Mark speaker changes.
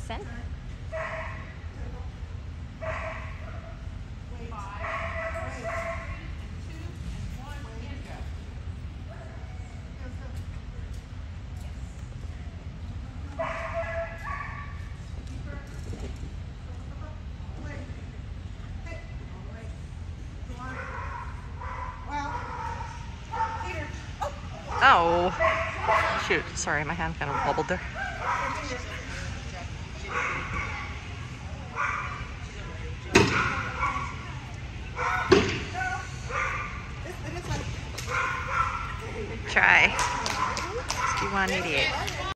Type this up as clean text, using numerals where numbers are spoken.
Speaker 1: Listen. Oh, shoot. Sorry, my hand kind of bubbled there. Try. 5188.